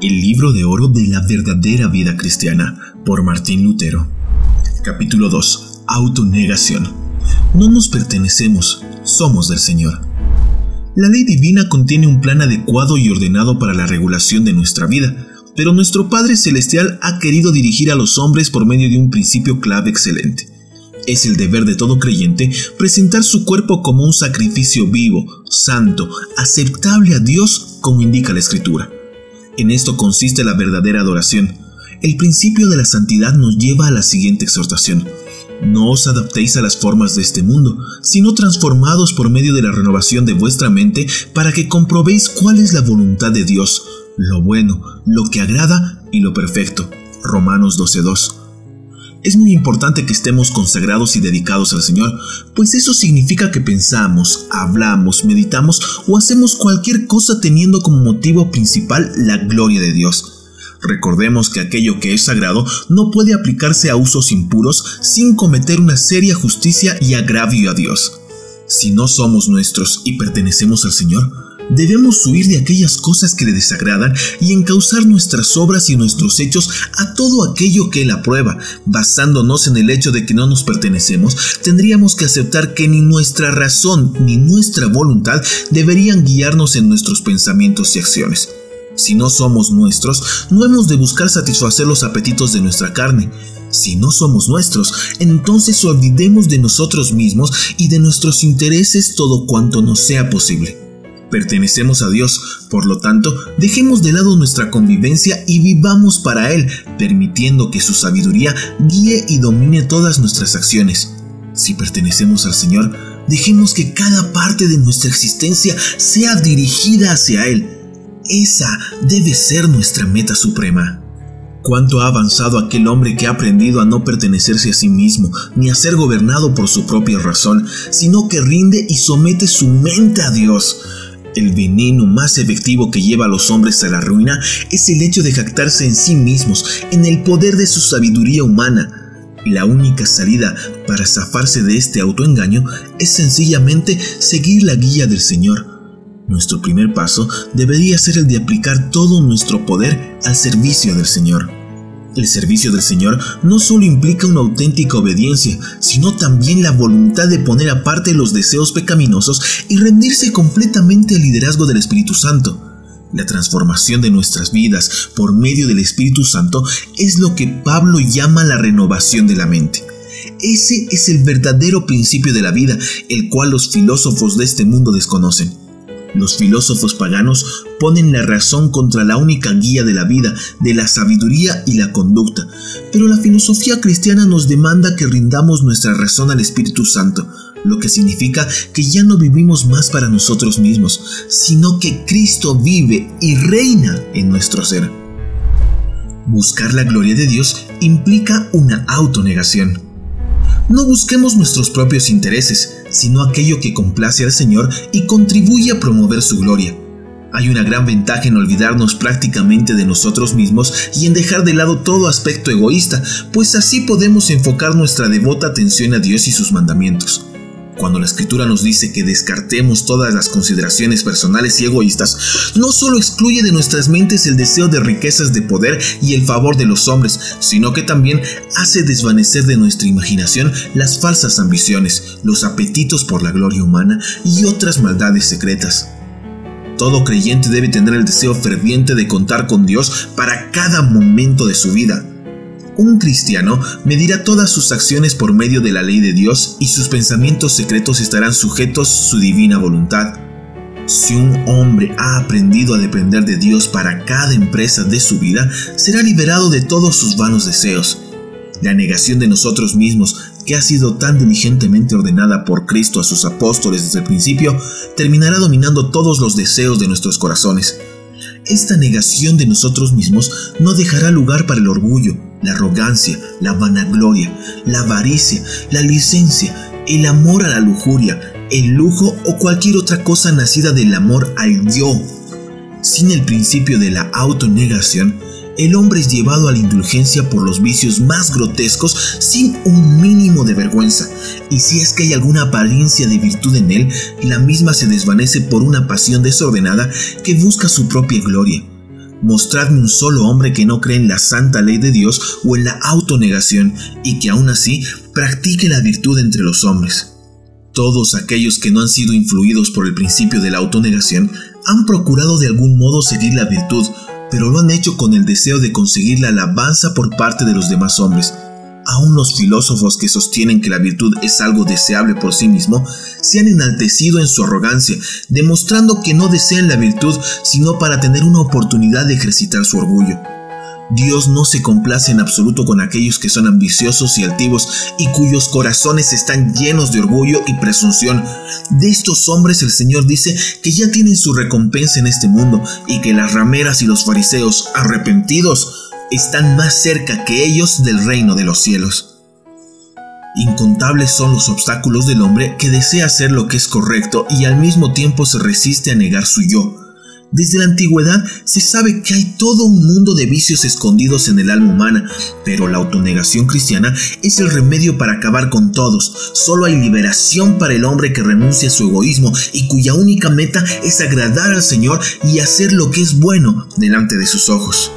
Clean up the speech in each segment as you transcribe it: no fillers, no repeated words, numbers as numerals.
El libro de oro de la verdadera vida cristiana, por Martín Lutero. Capítulo 2. Autonegación. No nos pertenecemos, somos del Señor. La ley divina contiene un plan adecuado y ordenado para la regulación de nuestra vida, pero nuestro Padre Celestial ha querido dirigir a los hombres por medio de un principio clave excelente. Es el deber de todo creyente presentar su cuerpo como un sacrificio vivo, santo, aceptable a Dios, como indica la Escritura. En esto consiste la verdadera adoración. El principio de la santidad nos lleva a la siguiente exhortación: no os adaptéis a las formas de este mundo, sino transformados por medio de la renovación de vuestra mente, para que comprobéis cuál es la voluntad de Dios, lo bueno, lo que agrada y lo perfecto. Romanos 12:2. Es muy importante que estemos consagrados y dedicados al Señor, pues eso significa que pensamos, hablamos, meditamos o hacemos cualquier cosa teniendo como motivo principal la gloria de Dios. Recordemos que aquello que es sagrado no puede aplicarse a usos impuros sin cometer una seria justicia y agravio a Dios. Si no somos nuestros y pertenecemos al Señor, debemos huir de aquellas cosas que le desagradan y encauzar nuestras obras y nuestros hechos a todo aquello que Él aprueba. Basándonos en el hecho de que no nos pertenecemos, tendríamos que aceptar que ni nuestra razón ni nuestra voluntad deberían guiarnos en nuestros pensamientos y acciones. Si no somos nuestros, no hemos de buscar satisfacer los apetitos de nuestra carne. Si no somos nuestros, entonces olvidemos de nosotros mismos y de nuestros intereses todo cuanto nos sea posible. Pertenecemos a Dios, por lo tanto, dejemos de lado nuestra convivencia y vivamos para Él, permitiendo que su sabiduría guíe y domine todas nuestras acciones. Si pertenecemos al Señor, dejemos que cada parte de nuestra existencia sea dirigida hacia Él. Esa debe ser nuestra meta suprema. ¿Cuánto ha avanzado aquel hombre que ha aprendido a no pertenecerse a sí mismo, ni a ser gobernado por su propia razón, sino que rinde y somete su mente a Dios? El veneno más efectivo que lleva a los hombres a la ruina es el hecho de jactarse en sí mismos, en el poder de su sabiduría humana. La única salida para zafarse de este autoengaño es sencillamente seguir la guía del Señor. Nuestro primer paso debería ser el de aplicar todo nuestro poder al servicio del Señor. El servicio del Señor no solo implica una auténtica obediencia, sino también la voluntad de poner aparte los deseos pecaminosos y rendirse completamente al liderazgo del Espíritu Santo. La transformación de nuestras vidas por medio del Espíritu Santo es lo que Pablo llama la renovación de la mente. Ese es el verdadero principio de la vida, el cual los filósofos de este mundo desconocen. Los filósofos paganos ponen la razón contra la única guía de la vida, de la sabiduría y la conducta, pero la filosofía cristiana nos demanda que rindamos nuestra razón al Espíritu Santo, lo que significa que ya no vivimos más para nosotros mismos, sino que Cristo vive y reina en nuestro ser. Buscar la gloria de Dios implica una autonegación. No busquemos nuestros propios intereses, sino aquello que complace al Señor y contribuye a promover su gloria. Hay una gran ventaja en olvidarnos prácticamente de nosotros mismos y en dejar de lado todo aspecto egoísta, pues así podemos enfocar nuestra devota atención a Dios y sus mandamientos. Cuando la Escritura nos dice que descartemos todas las consideraciones personales y egoístas, no solo excluye de nuestras mentes el deseo de riquezas, de poder y el favor de los hombres, sino que también hace desvanecer de nuestra imaginación las falsas ambiciones, los apetitos por la gloria humana y otras maldades secretas. Todo creyente debe tener el deseo ferviente de contar con Dios para cada momento de su vida. Un cristiano medirá todas sus acciones por medio de la ley de Dios y sus pensamientos secretos estarán sujetos a su divina voluntad. Si un hombre ha aprendido a depender de Dios para cada empresa de su vida, será liberado de todos sus vanos deseos. La negación de nosotros mismos, que ha sido tan diligentemente ordenada por Cristo a sus apóstoles desde el principio, terminará dominando todos los deseos de nuestros corazones. Esta negación de nosotros mismos no dejará lugar para el orgullo, la arrogancia, la vanagloria, la avaricia, la licencia, el amor a la lujuria, el lujo o cualquier otra cosa nacida del amor al yo. Sin el principio de la autonegación, el hombre es llevado a la indulgencia por los vicios más grotescos sin un mínimo de vergüenza, y si es que hay alguna apariencia de virtud en él, la misma se desvanece por una pasión desordenada que busca su propia gloria. Mostradme un solo hombre que no cree en la santa ley de Dios o en la autonegación y que aún así practique la virtud entre los hombres. Todos aquellos que no han sido influidos por el principio de la autonegación han procurado de algún modo seguir la virtud, pero lo han hecho con el deseo de conseguir la alabanza por parte de los demás hombres. Aún los filósofos que sostienen que la virtud es algo deseable por sí mismo, se han enaltecido en su arrogancia, demostrando que no desean la virtud sino para tener una oportunidad de ejercitar su orgullo. Dios no se complace en absoluto con aquellos que son ambiciosos y altivos y cuyos corazones están llenos de orgullo y presunción. De estos hombres el Señor dice que ya tienen su recompensa en este mundo y que las rameras y los fariseos arrepentidos están más cerca que ellos del reino de los cielos. Incontables son los obstáculos del hombre que desea hacer lo que es correcto y al mismo tiempo se resiste a negar su yo. Desde la antigüedad se sabe que hay todo un mundo de vicios escondidos en el alma humana, pero la autonegación cristiana es el remedio para acabar con todos. Solo hay liberación para el hombre que renuncia a su egoísmo y cuya única meta es agradar al Señor y hacer lo que es bueno delante de sus ojos.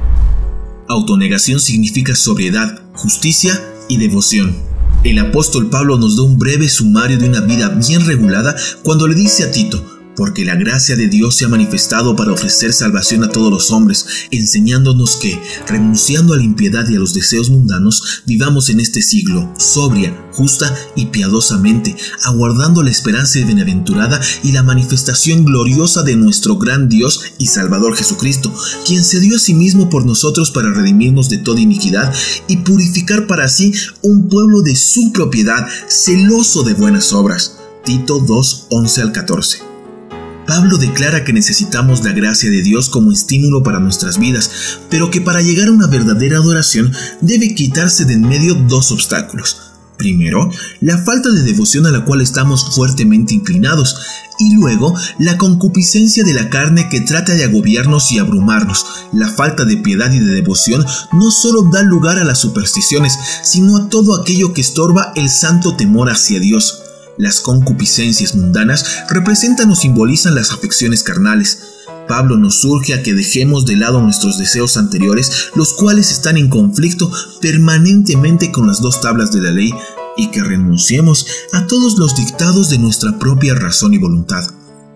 Autonegación significa sobriedad, justicia y devoción. El apóstol Pablo nos da un breve sumario de una vida bien regulada cuando le dice a Tito: porque la gracia de Dios se ha manifestado para ofrecer salvación a todos los hombres, enseñándonos que, renunciando a la impiedad y a los deseos mundanos, vivamos en este siglo, sobria, justa y piadosamente, aguardando la esperanza bienaventurada y la manifestación gloriosa de nuestro gran Dios y Salvador Jesucristo, quien se dio a sí mismo por nosotros para redimirnos de toda iniquidad y purificar para sí un pueblo de su propiedad, celoso de buenas obras. Tito 2, 11 al 14. Pablo declara que necesitamos la gracia de Dios como estímulo para nuestras vidas, pero que para llegar a una verdadera adoración debe quitarse de en medio dos obstáculos. Primero, la falta de devoción a la cual estamos fuertemente inclinados, y luego, la concupiscencia de la carne que trata de agobiarnos y abrumarnos. La falta de piedad y de devoción no solo da lugar a las supersticiones, sino a todo aquello que estorba el santo temor hacia Dios. Las concupiscencias mundanas representan o simbolizan las afecciones carnales. Pablo nos urge a que dejemos de lado nuestros deseos anteriores, los cuales están en conflicto permanentemente con las dos tablas de la ley, y que renunciemos a todos los dictados de nuestra propia razón y voluntad.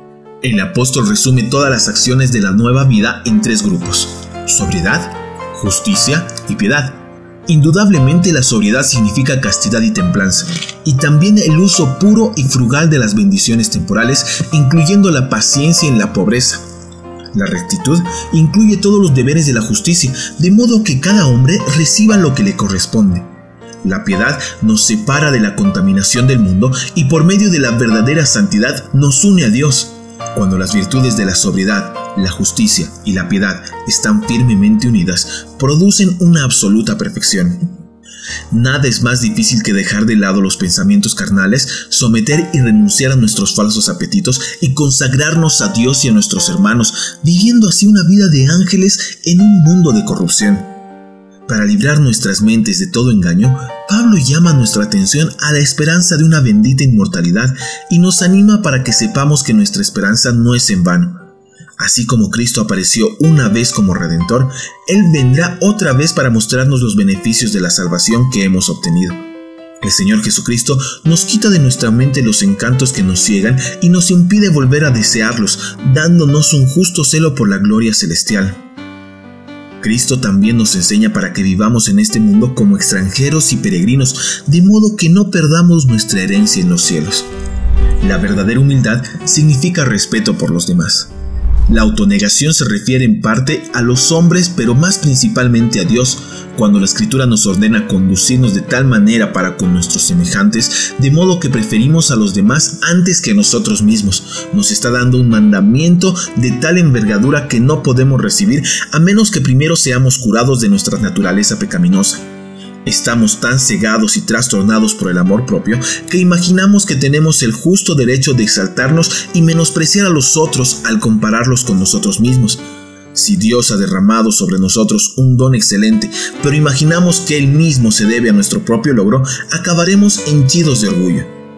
El apóstol resume todas las acciones de la nueva vida en tres grupos: sobriedad, justicia y piedad. Indudablemente la sobriedad significa castidad y templanza, y también el uso puro y frugal de las bendiciones temporales, incluyendo la paciencia en la pobreza. La rectitud incluye todos los deberes de la justicia, de modo que cada hombre reciba lo que le corresponde. La piedad nos separa de la contaminación del mundo y por medio de la verdadera santidad nos une a Dios. Cuando las virtudes de la sobriedad, la justicia y la piedad están firmemente unidas, producen una absoluta perfección. Nada es más difícil que dejar de lado los pensamientos carnales, someter y renunciar a nuestros falsos apetitos y consagrarnos a Dios y a nuestros hermanos, viviendo así una vida de ángeles en un mundo de corrupción. Para librar nuestras mentes de todo engaño, Pablo llama nuestra atención a la esperanza de una bendita inmortalidad y nos anima para que sepamos que nuestra esperanza no es en vano. Así como Cristo apareció una vez como Redentor, Él vendrá otra vez para mostrarnos los beneficios de la salvación que hemos obtenido. El Señor Jesucristo nos quita de nuestra mente los encantos que nos ciegan y nos impide volver a desearlos, dándonos un justo celo por la gloria celestial. Cristo también nos enseña para que vivamos en este mundo como extranjeros y peregrinos, de modo que no perdamos nuestra herencia en los cielos. La verdadera humildad significa respeto por los demás. La autonegación se refiere en parte a los hombres, pero más principalmente a Dios, cuando la Escritura nos ordena conducirnos de tal manera para con nuestros semejantes, de modo que preferimos a los demás antes que a nosotros mismos. Nos está dando un mandamiento de tal envergadura que no podemos recibir a menos que primero seamos curados de nuestra naturaleza pecaminosa. Estamos tan cegados y trastornados por el amor propio que imaginamos que tenemos el justo derecho de exaltarnos y menospreciar a los otros al compararlos con nosotros mismos. Si Dios ha derramado sobre nosotros un don excelente, pero imaginamos que Él mismo se debe a nuestro propio logro, acabaremos henchidos de orgullo.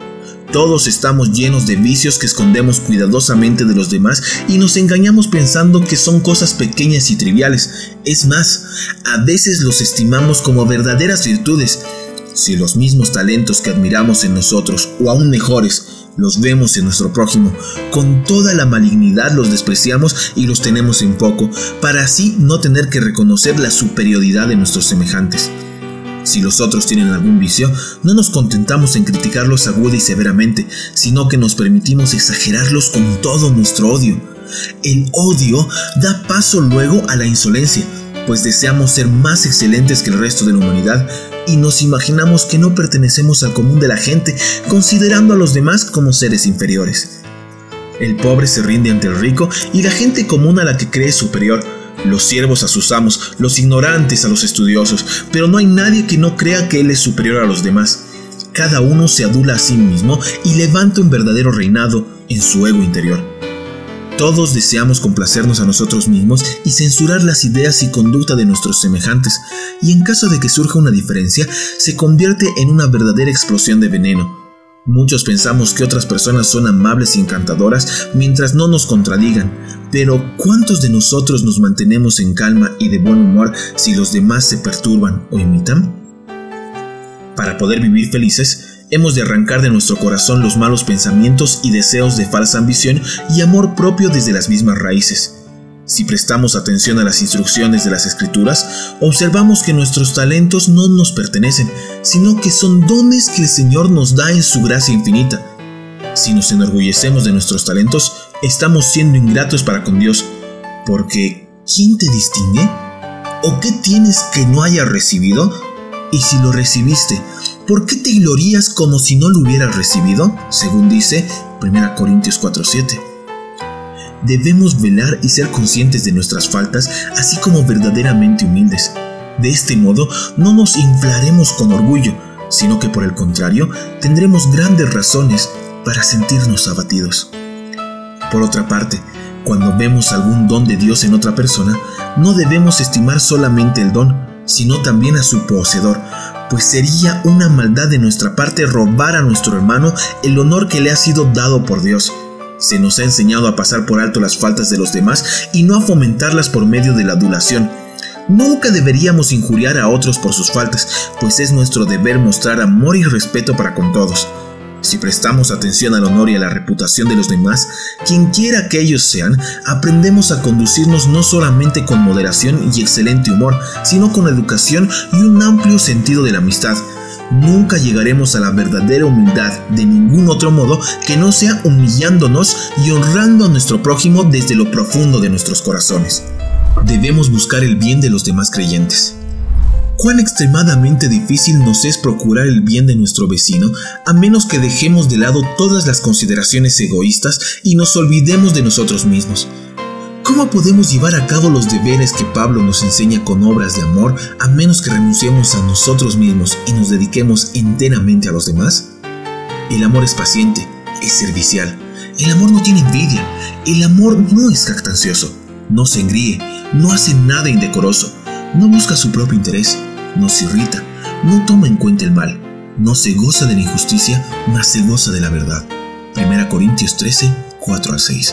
Todos estamos llenos de vicios que escondemos cuidadosamente de los demás y nos engañamos pensando que son cosas pequeñas y triviales. Es más, a veces los estimamos como verdaderas virtudes. Si los mismos talentos que admiramos en nosotros, o aún mejores, los vemos en nuestro prójimo, con toda la malignidad los despreciamos y los tenemos en poco, para así no tener que reconocer la superioridad de nuestros semejantes. Si los otros tienen algún vicio, no nos contentamos en criticarlos aguda y severamente, sino que nos permitimos exagerarlos con todo nuestro odio. El odio da paso luego a la insolencia, pues deseamos ser más excelentes que el resto de la humanidad y nos imaginamos que no pertenecemos al común de la gente, considerando a los demás como seres inferiores. El pobre se rinde ante el rico y la gente común a la que cree superior, los siervos a sus amos, los ignorantes a los estudiosos, pero no hay nadie que no crea que él es superior a los demás. Cada uno se adula a sí mismo y levanta un verdadero reinado en su ego interior. Todos deseamos complacernos a nosotros mismos y censurar las ideas y conducta de nuestros semejantes, y en caso de que surja una diferencia, se convierte en una verdadera explosión de veneno. Muchos pensamos que otras personas son amables y encantadoras mientras no nos contradigan, pero ¿cuántos de nosotros nos mantenemos en calma y de buen humor si los demás se perturban o imitan? Para poder vivir felices, hemos de arrancar de nuestro corazón los malos pensamientos y deseos de falsa ambición y amor propio desde las mismas raíces. Si prestamos atención a las instrucciones de las Escrituras, observamos que nuestros talentos no nos pertenecen, sino que son dones que el Señor nos da en su gracia infinita. Si nos enorgullecemos de nuestros talentos, estamos siendo ingratos para con Dios, porque ¿quién te distingue? ¿O qué tienes que no hayas recibido? Y si lo recibiste, ¿por qué te glorías como si no lo hubieras recibido? Según dice 1 Corintios 4:7. Debemos velar y ser conscientes de nuestras faltas, así como verdaderamente humildes. De este modo, no nos inflaremos con orgullo, sino que por el contrario, tendremos grandes razones para sentirnos abatidos. Por otra parte, cuando vemos algún don de Dios en otra persona, no debemos estimar solamente el don, sino también a su poseedor, pues sería una maldad de nuestra parte robar a nuestro hermano el honor que le ha sido dado por Dios. Se nos ha enseñado a pasar por alto las faltas de los demás y no a fomentarlas por medio de la adulación. Nunca deberíamos injuriar a otros por sus faltas, pues es nuestro deber mostrar amor y respeto para con todos. Si prestamos atención al honor y a la reputación de los demás, quienquiera que ellos sean, aprendemos a conducirnos no solamente con moderación y excelente humor, sino con educación y un amplio sentido de la amistad. Nunca llegaremos a la verdadera humildad de ningún otro modo que no sea humillándonos y honrando a nuestro prójimo desde lo profundo de nuestros corazones. Debemos buscar el bien de los demás creyentes. Cuán extremadamente difícil nos es procurar el bien de nuestro vecino, a menos que dejemos de lado todas las consideraciones egoístas y nos olvidemos de nosotros mismos. ¿Cómo podemos llevar a cabo los deberes que Pablo nos enseña con obras de amor, a menos que renunciemos a nosotros mismos y nos dediquemos enteramente a los demás? El amor es paciente, es servicial. El amor no tiene envidia. El amor no es jactancioso, no se engríe, no hace nada indecoroso, no busca su propio interés, no se irrita, no toma en cuenta el mal, no se goza de la injusticia, mas se goza de la verdad. 1 Corintios 13, 4-6.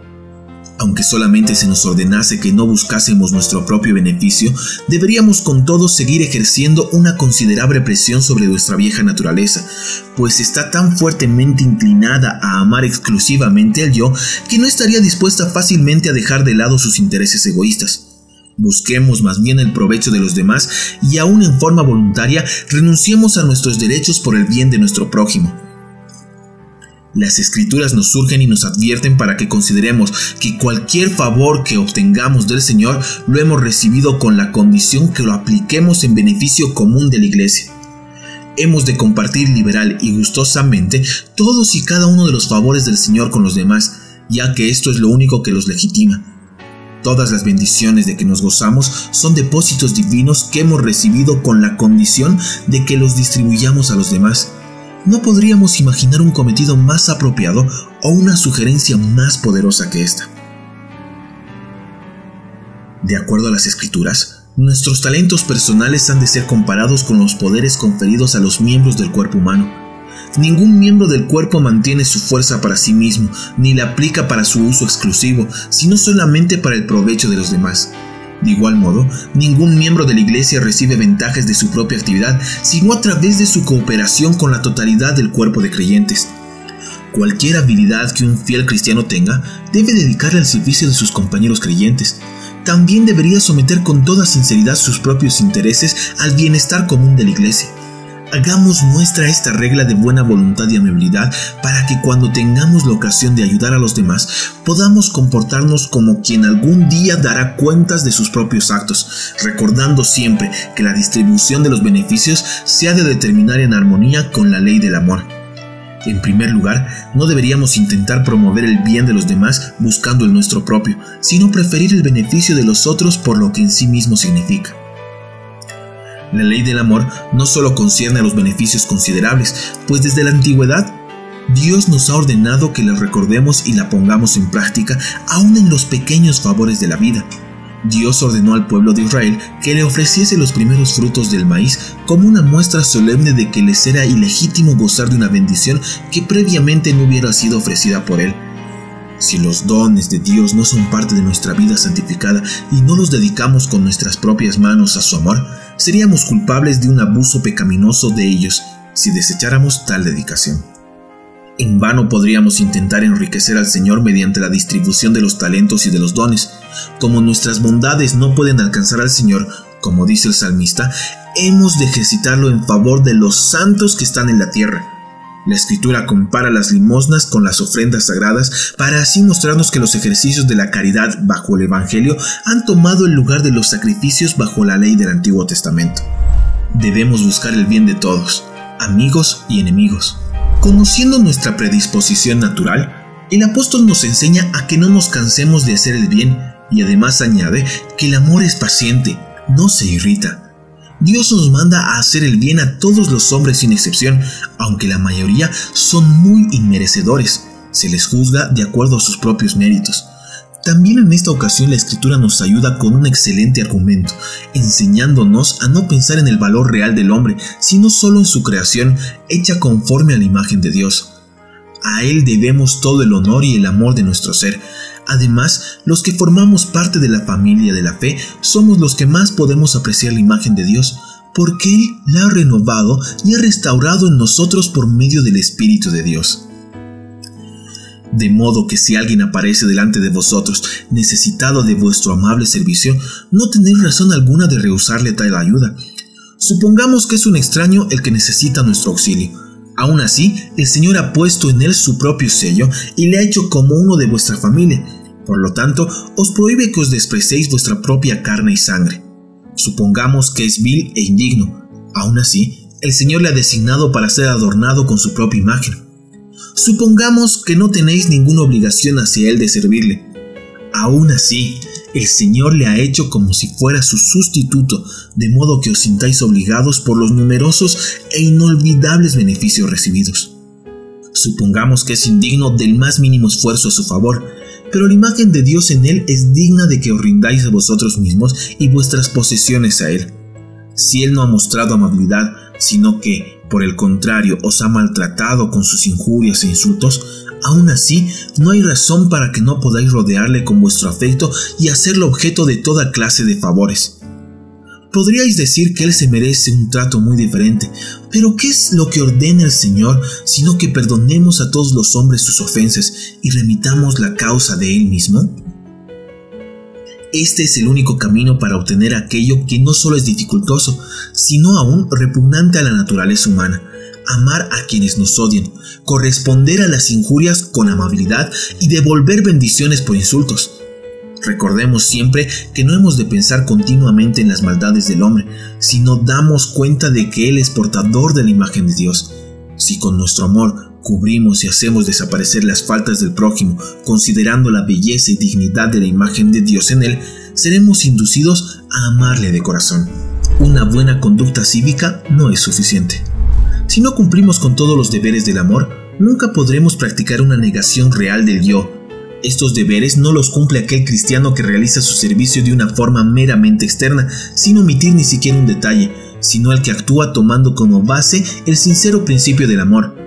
Aunque solamente se nos ordenase que no buscásemos nuestro propio beneficio, deberíamos con todo seguir ejerciendo una considerable presión sobre nuestra vieja naturaleza, pues está tan fuertemente inclinada a amar exclusivamente al yo que no estaría dispuesta fácilmente a dejar de lado sus intereses egoístas. Busquemos más bien el provecho de los demás y aún en forma voluntaria renunciemos a nuestros derechos por el bien de nuestro prójimo. Las Escrituras nos surgen y nos advierten para que consideremos que cualquier favor que obtengamos del Señor lo hemos recibido con la condición que lo apliquemos en beneficio común de la Iglesia. Hemos de compartir liberal y gustosamente todos y cada uno de los favores del Señor con los demás, ya que esto es lo único que los legitima. Todas las bendiciones de que nos gozamos son depósitos divinos que hemos recibido con la condición de que los distribuyamos a los demás. No podríamos imaginar un cometido más apropiado o una sugerencia más poderosa que esta. De acuerdo a las Escrituras, nuestros talentos personales han de ser comparados con los poderes conferidos a los miembros del cuerpo humano. Ningún miembro del cuerpo mantiene su fuerza para sí mismo, ni la aplica para su uso exclusivo, sino solamente para el provecho de los demás. De igual modo, ningún miembro de la Iglesia recibe ventajas de su propia actividad, sino a través de su cooperación con la totalidad del cuerpo de creyentes. Cualquier habilidad que un fiel cristiano tenga, debe dedicarla al servicio de sus compañeros creyentes. También debería someter con toda sinceridad sus propios intereses al bienestar común de la Iglesia. Hagamos nuestra esta regla de buena voluntad y amabilidad para que cuando tengamos la ocasión de ayudar a los demás, podamos comportarnos como quien algún día dará cuentas de sus propios actos, recordando siempre que la distribución de los beneficios se ha de determinar en armonía con la ley del amor. En primer lugar, no deberíamos intentar promover el bien de los demás buscando el nuestro propio, sino preferir el beneficio de los otros por lo que en sí mismo significa. La ley del amor no solo concierne a los beneficios considerables, pues desde la antigüedad, Dios nos ha ordenado que la recordemos y la pongamos en práctica aún en los pequeños favores de la vida. Dios ordenó al pueblo de Israel que le ofreciese los primeros frutos del maíz como una muestra solemne de que les era ilegítimo gozar de una bendición que previamente no hubiera sido ofrecida por él. Si los dones de Dios no son parte de nuestra vida santificada y no los dedicamos con nuestras propias manos a su amor, seríamos culpables de un abuso pecaminoso de ellos si desecháramos tal dedicación. En vano podríamos intentar enriquecer al Señor mediante la distribución de los talentos y de los dones. Como nuestras bondades no pueden alcanzar al Señor, como dice el salmista, hemos de ejercitarlo en favor de los santos que están en la tierra. La Escritura compara las limosnas con las ofrendas sagradas para así mostrarnos que los ejercicios de la caridad bajo el Evangelio han tomado el lugar de los sacrificios bajo la ley del Antiguo Testamento. Debemos buscar el bien de todos, amigos y enemigos. Conociendo nuestra predisposición natural, el apóstol nos enseña a que no nos cansemos de hacer el bien y además añade que el amor es paciente, no se irrita. Dios nos manda a hacer el bien a todos los hombres sin excepción, aunque la mayoría son muy inmerecedores. Se les juzga de acuerdo a sus propios méritos. También en esta ocasión la Escritura nos ayuda con un excelente argumento, enseñándonos a no pensar en el valor real del hombre, sino solo en su creación, hecha conforme a la imagen de Dios. A Él debemos todo el honor y el amor de nuestro ser. Además, los que formamos parte de la familia de la fe somos los que más podemos apreciar la imagen de Dios, porque Él la ha renovado y ha restaurado en nosotros por medio del Espíritu de Dios. De modo que si alguien aparece delante de vosotros necesitado de vuestro amable servicio, no tenéis razón alguna de rehusarle tal ayuda. Supongamos que es un extraño el que necesita nuestro auxilio. Aún así, el Señor ha puesto en él su propio sello y le ha hecho como uno de vuestra familia. Por lo tanto, os prohíbe que os despreciéis vuestra propia carne y sangre. Supongamos que es vil e indigno. Aún así, el Señor le ha designado para ser adornado con su propia imagen. Supongamos que no tenéis ninguna obligación hacia él de servirle. Aún así, el Señor le ha hecho como si fuera su sustituto, de modo que os sintáis obligados por los numerosos e inolvidables beneficios recibidos. Supongamos que es indigno del más mínimo esfuerzo a su favor, pero la imagen de Dios en él es digna de que os rindáis a vosotros mismos y vuestras posesiones a él. Si él no ha mostrado amabilidad, sino que, por el contrario, os ha maltratado con sus injurias e insultos, aún así, no hay razón para que no podáis rodearle con vuestro afecto y hacerlo objeto de toda clase de favores. Podríais decir que él se merece un trato muy diferente, pero ¿qué es lo que ordena el Señor sino que perdonemos a todos los hombres sus ofensas y remitamos la causa de él mismo? Este es el único camino para obtener aquello que no solo es dificultoso, sino aún repugnante a la naturaleza humana: amar a quienes nos odian, corresponder a las injurias con amabilidad y devolver bendiciones por insultos. Recordemos siempre que no hemos de pensar continuamente en las maldades del hombre, sino damos cuenta de que él es portador de la imagen de Dios. Si con nuestro amor cubrimos y hacemos desaparecer las faltas del prójimo, considerando la belleza y dignidad de la imagen de Dios en él, seremos inducidos a amarle de corazón. Una buena conducta cívica no es suficiente. Si no cumplimos con todos los deberes del amor, nunca podremos practicar una negación real del yo. Estos deberes no los cumple aquel cristiano que realiza su servicio de una forma meramente externa, sin omitir ni siquiera un detalle, sino el que actúa tomando como base el sincero principio del amor.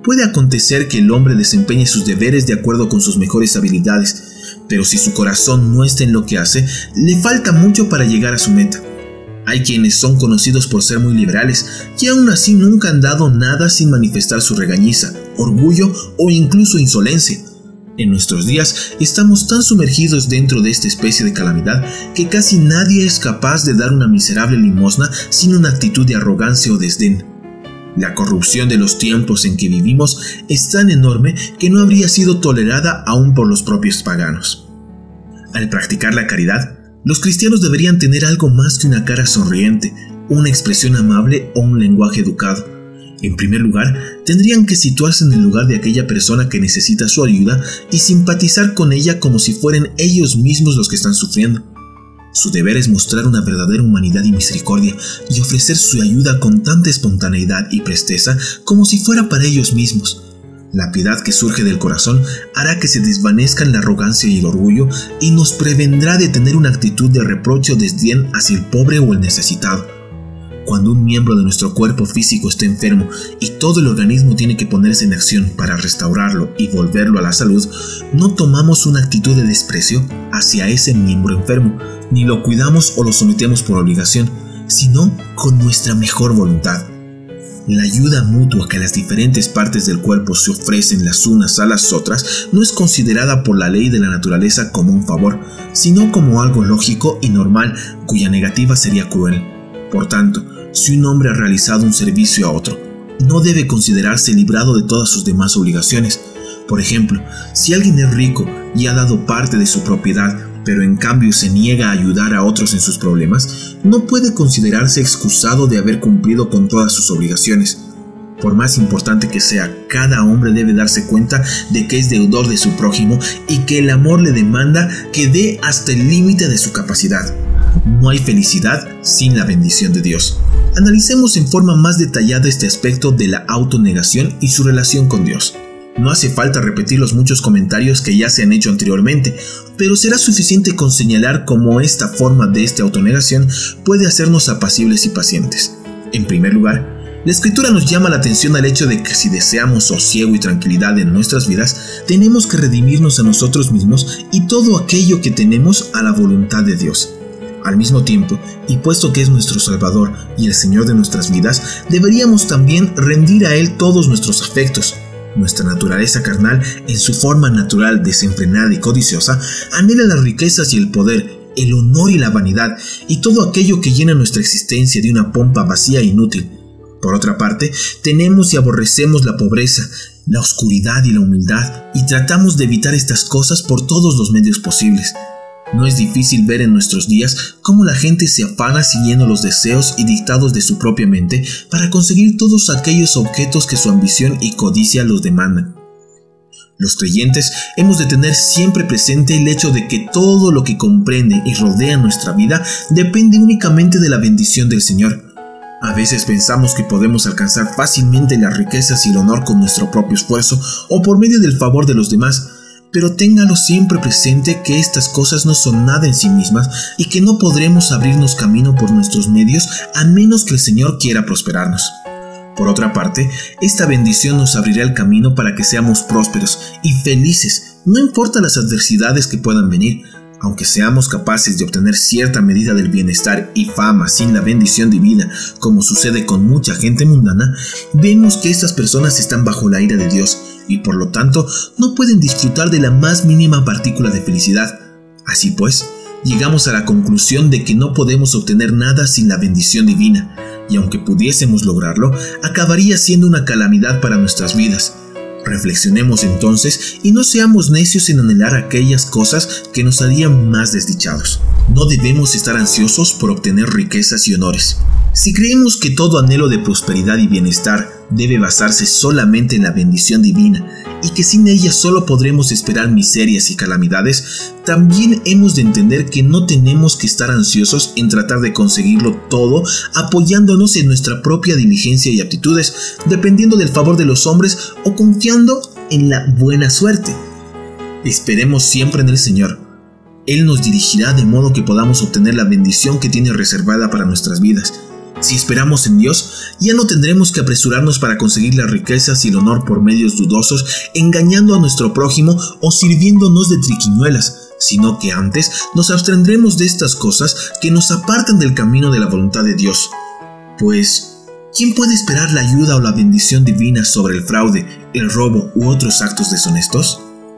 Puede acontecer que el hombre desempeñe sus deberes de acuerdo con sus mejores habilidades, pero si su corazón no está en lo que hace, le falta mucho para llegar a su meta. Hay quienes son conocidos por ser muy liberales y aún así nunca han dado nada sin manifestar su regañiza, orgullo o incluso insolencia. En nuestros días estamos tan sumergidos dentro de esta especie de calamidad que casi nadie es capaz de dar una miserable limosna sin una actitud de arrogancia o desdén. La corrupción de los tiempos en que vivimos es tan enorme que no habría sido tolerada aún por los propios paganos. Al practicar la caridad, los cristianos deberían tener algo más que una cara sonriente, una expresión amable o un lenguaje educado. En primer lugar, tendrían que situarse en el lugar de aquella persona que necesita su ayuda y simpatizar con ella como si fueran ellos mismos los que están sufriendo. Su deber es mostrar una verdadera humanidad y misericordia y ofrecer su ayuda con tanta espontaneidad y presteza como si fuera para ellos mismos. La piedad que surge del corazón hará que se desvanezcan la arrogancia y el orgullo y nos prevendrá de tener una actitud de reproche o desdén hacia el pobre o el necesitado. Cuando un miembro de nuestro cuerpo físico está enfermo y todo el organismo tiene que ponerse en acción para restaurarlo y volverlo a la salud, no tomamos una actitud de desprecio hacia ese miembro enfermo, ni lo cuidamos o lo sometemos por obligación, sino con nuestra mejor voluntad. La ayuda mutua que las diferentes partes del cuerpo se ofrecen las unas a las otras no es considerada por la ley de la naturaleza como un favor, sino como algo lógico y normal, cuya negativa sería cruel. Por tanto, si un hombre ha realizado un servicio a otro, no debe considerarse librado de todas sus demás obligaciones. Por ejemplo, si alguien es rico y ha dado parte de su propiedad, pero en cambio se niega a ayudar a otros en sus problemas, no puede considerarse excusado de haber cumplido con todas sus obligaciones. Por más importante que sea, cada hombre debe darse cuenta de que es deudor de su prójimo y que el amor le demanda que dé hasta el límite de su capacidad. No hay felicidad sin la bendición de Dios. Analicemos en forma más detallada este aspecto de la autonegación y su relación con Dios. No hace falta repetir los muchos comentarios que ya se han hecho anteriormente, pero será suficiente con señalar cómo esta forma de autonegación puede hacernos apacibles y pacientes. En primer lugar, la Escritura nos llama la atención al hecho de que si deseamos sosiego y tranquilidad en nuestras vidas, tenemos que redimirnos a nosotros mismos y todo aquello que tenemos a la voluntad de Dios. Al mismo tiempo, y puesto que es nuestro Salvador y el Señor de nuestras vidas, deberíamos también rendir a Él todos nuestros afectos. Nuestra naturaleza carnal, en su forma natural desenfrenada y codiciosa, anhela las riquezas y el poder, el honor y la vanidad, y todo aquello que llena nuestra existencia de una pompa vacía e inútil. Por otra parte, tenemos y aborrecemos la pobreza, la oscuridad y la humildad, y tratamos de evitar estas cosas por todos los medios posibles. No es difícil ver en nuestros días cómo la gente se afana siguiendo los deseos y dictados de su propia mente para conseguir todos aquellos objetos que su ambición y codicia los demandan. Los creyentes hemos de tener siempre presente el hecho de que todo lo que comprende y rodea nuestra vida depende únicamente de la bendición del Señor. A veces pensamos que podemos alcanzar fácilmente las riquezas y el honor con nuestro propio esfuerzo o por medio del favor de los demás, pero téngalo siempre presente que estas cosas no son nada en sí mismas y que no podremos abrirnos camino por nuestros medios a menos que el Señor quiera prosperarnos. Por otra parte, esta bendición nos abrirá el camino para que seamos prósperos y felices, no importa las adversidades que puedan venir. Aunque seamos capaces de obtener cierta medida del bienestar y fama sin la bendición divina, como sucede con mucha gente mundana, vemos que estas personas están bajo la ira de Dios y por lo tanto no pueden disfrutar de la más mínima partícula de felicidad. Así pues, llegamos a la conclusión de que no podemos obtener nada sin la bendición divina, y aunque pudiésemos lograrlo, acabaría siendo una calamidad para nuestras vidas. Reflexionemos entonces y no seamos necios en anhelar aquellas cosas que nos harían más desdichados. No debemos estar ansiosos por obtener riquezas y honores. Si creemos que todo anhelo de prosperidad y bienestar debe basarse solamente en la bendición divina y que sin ella solo podremos esperar miserias y calamidades, también hemos de entender que no tenemos que estar ansiosos en tratar de conseguirlo todo apoyándonos en nuestra propia diligencia y aptitudes, dependiendo del favor de los hombres o confiando en la buena suerte. Esperemos siempre en el Señor. Él nos dirigirá de modo que podamos obtener la bendición que tiene reservada para nuestras vidas. Si esperamos en Dios, ya no tendremos que apresurarnos para conseguir las riquezas y el honor por medios dudosos, engañando a nuestro prójimo o sirviéndonos de triquiñuelas, sino que antes nos abstendremos de estas cosas que nos apartan del camino de la voluntad de Dios. Pues, ¿quién puede esperar la ayuda o la bendición divina sobre el fraude, el robo u otros actos deshonestos?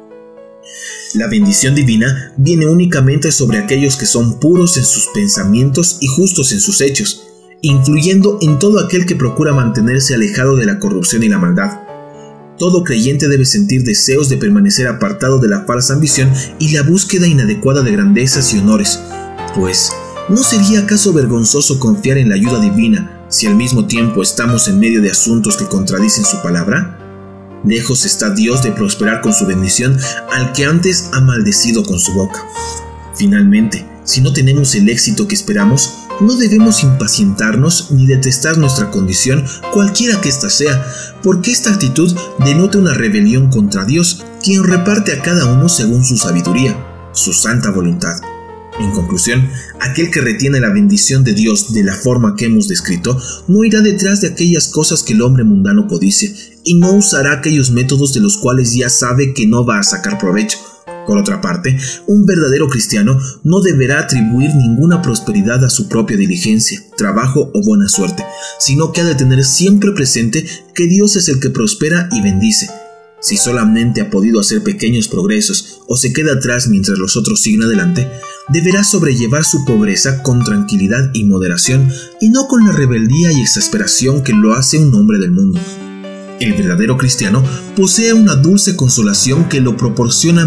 La bendición divina viene únicamente sobre aquellos que son puros en sus pensamientos y justos en sus hechos, influyendo en todo aquel que procura mantenerse alejado de la corrupción y la maldad. Todo creyente debe sentir deseos de permanecer apartado de la falsa ambición y la búsqueda inadecuada de grandezas y honores, pues, ¿no sería acaso vergonzoso confiar en la ayuda divina si al mismo tiempo estamos en medio de asuntos que contradicen su palabra? Lejos está Dios de prosperar con su bendición al que antes ha maldecido con su boca. Finalmente, si no tenemos el éxito que esperamos, no debemos impacientarnos ni detestar nuestra condición, cualquiera que ésta sea, porque esta actitud denota una rebelión contra Dios, quien reparte a cada uno según su sabiduría, su santa voluntad. En conclusión, aquel que retiene la bendición de Dios de la forma que hemos descrito, no irá detrás de aquellas cosas que el hombre mundano codicia, y no usará aquellos métodos de los cuales ya sabe que no va a sacar provecho. Por otra parte, un verdadero cristiano no deberá atribuir ninguna prosperidad a su propia diligencia, trabajo o buena suerte, sino que ha de tener siempre presente que Dios es el que prospera y bendice. Si solamente ha podido hacer pequeños progresos o se queda atrás mientras los otros siguen adelante, deberá sobrellevar su pobreza con tranquilidad y moderación, y no con la rebeldía y exasperación que lo hace un hombre del mundo. El verdadero cristiano posee una dulce consolación que le proporciona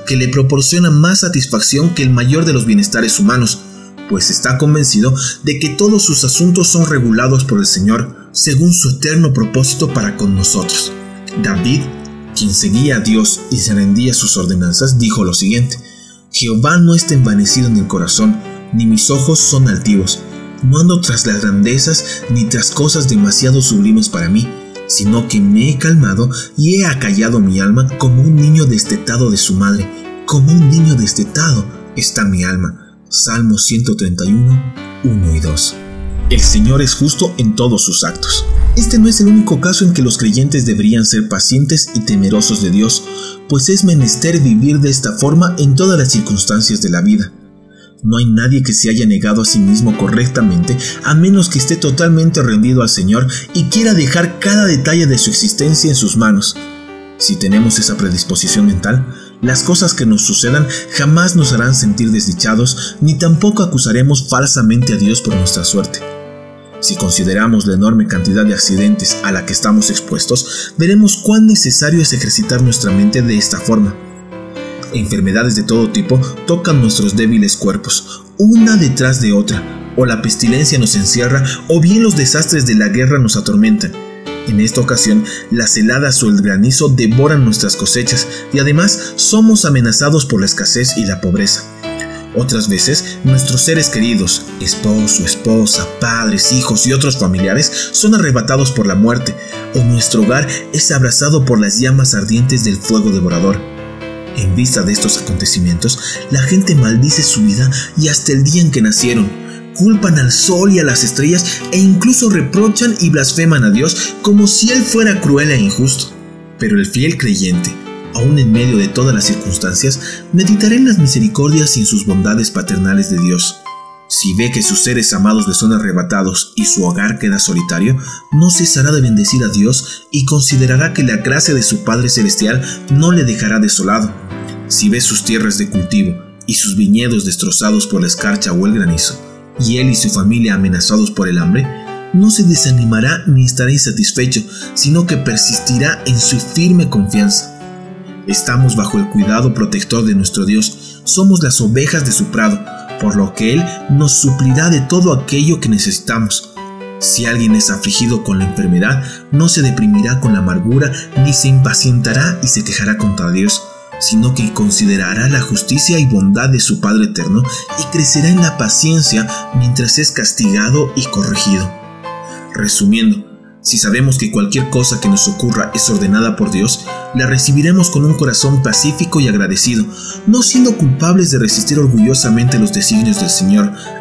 más satisfacción que el mayor de los bienestares humanos, pues está convencido de que todos sus asuntos son regulados por el Señor según su eterno propósito para con nosotros. David, quien seguía a Dios y se rendía a sus ordenanzas, dijo lo siguiente: Jehová no está envanecido en el corazón, ni mis ojos son altivos. No ando tras las grandezas ni tras cosas demasiado sublimes para mí, sino que me he calmado y he acallado mi alma como un niño destetado de su madre. Como un niño destetado está mi alma. Salmo 131, 1 y 2. El Señor es justo en todos sus actos. Este no es el único caso en que los creyentes deberían ser pacientes y temerosos de Dios, pues es menester vivir de esta forma en todas las circunstancias de la vida. No hay nadie que se haya negado a sí mismo correctamente, a menos que esté totalmente rendido al Señor y quiera dejar cada detalle de su existencia en sus manos. Si tenemos esa predisposición mental, las cosas que nos sucedan jamás nos harán sentir desdichados, ni tampoco acusaremos falsamente a Dios por nuestra suerte. Si consideramos la enorme cantidad de accidentes a la que estamos expuestos, veremos cuán necesario es ejercitar nuestra mente de esta forma. Enfermedades de todo tipo tocan nuestros débiles cuerpos, una detrás de otra, o la pestilencia nos encierra, o bien los desastres de la guerra nos atormentan. En esta ocasión, las heladas o el granizo devoran nuestras cosechas, y además somos amenazados por la escasez y la pobreza. Otras veces, nuestros seres queridos, esposo, esposa, padres, hijos y otros familiares son arrebatados por la muerte, o nuestro hogar es abrasado por las llamas ardientes del fuego devorador. En vista de estos acontecimientos, la gente maldice su vida y hasta el día en que nacieron. Culpan al sol y a las estrellas e incluso reprochan y blasfeman a Dios como si Él fuera cruel e injusto. Pero el fiel creyente, aún en medio de todas las circunstancias, meditará en las misericordias y en sus bondades paternales de Dios. Si ve que sus seres amados le son arrebatados y su hogar queda solitario, no cesará de bendecir a Dios y considerará que la gracia de su Padre Celestial no le dejará desolado. Si ve sus tierras de cultivo y sus viñedos destrozados por la escarcha o el granizo, y él y su familia amenazados por el hambre, no se desanimará ni estará insatisfecho, sino que persistirá en su firme confianza. Estamos bajo el cuidado protector de nuestro Dios, somos las ovejas de su prado, por lo que Él nos suplirá de todo aquello que necesitamos. Si alguien es afligido con la enfermedad, no se deprimirá con la amargura, ni se impacientará y se quejará contra Dios, sino que considerará la justicia y bondad de su Padre eterno y crecerá en la paciencia mientras es castigado y corregido. Resumiendo, si sabemos que cualquier cosa que nos ocurra es ordenada por Dios, la recibiremos con un corazón pacífico y agradecido, no siendo culpables de resistir orgullosamente los designios del Señor,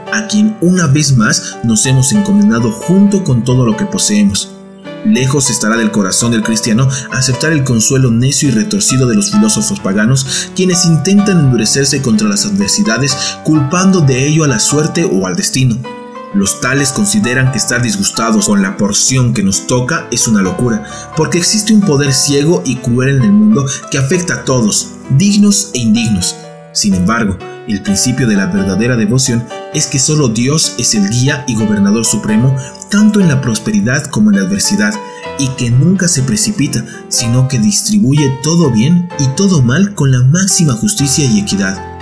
a quien una vez más nos hemos encomendado junto con todo lo que poseemos. Lejos estará del corazón del cristiano aceptar el consuelo necio y retorcido de los filósofos paganos, quienes intentan endurecerse contra las adversidades, culpando de ello a la suerte o al destino. Los tales consideran que estar disgustados con la porción que nos toca es una locura, porque existe un poder ciego y cruel en el mundo que afecta a todos, dignos e indignos. Sin embargo, el principio de la verdadera devoción es que solo Dios es el guía y gobernador supremo, tanto en la prosperidad como en la adversidad, y que nunca se precipita, sino que distribuye todo bien y todo mal con la máxima justicia y equidad.